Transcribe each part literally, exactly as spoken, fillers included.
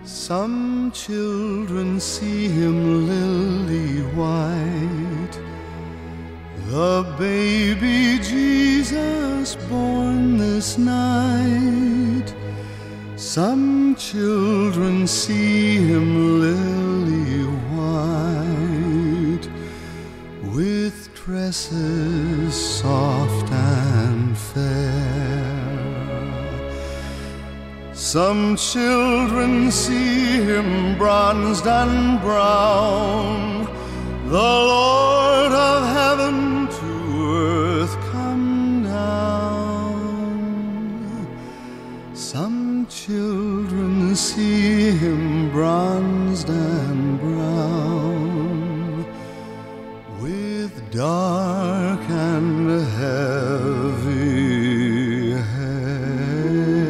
Some children see him lily-white, the baby Jesus born this night. Some children see him lily-white, with tresses soft and fair. Some children see him bronzed and brown, the Lord of heaven to earth come down. Some children see him bronzed and brown, with dark and heavy hair.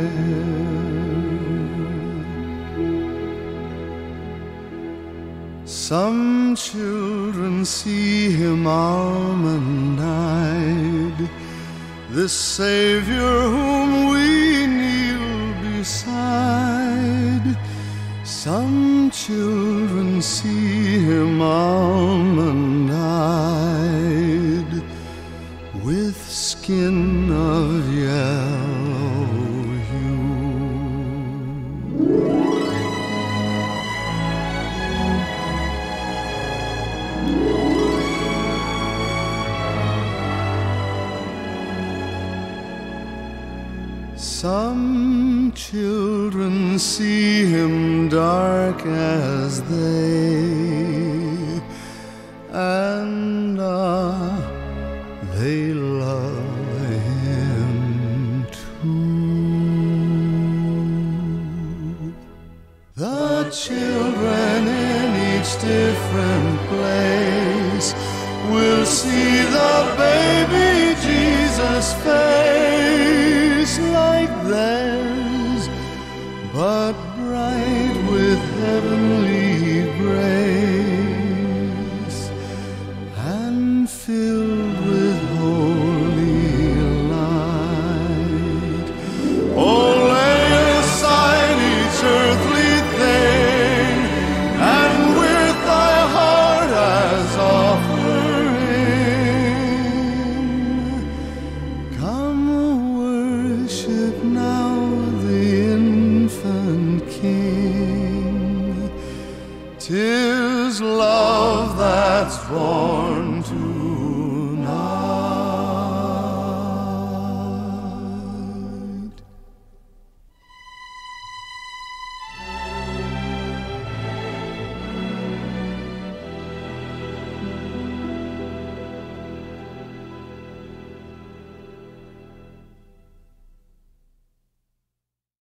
Some children see him almond-eyed, the Savior whom we kneel beside. Some children see him almond-eyed, with skin of yellow hue. Some children see him dark as they, and ah, they love him too. The children in each different place will see the baby Jesus' face, like theirs, but bright with heavenly grace, and filled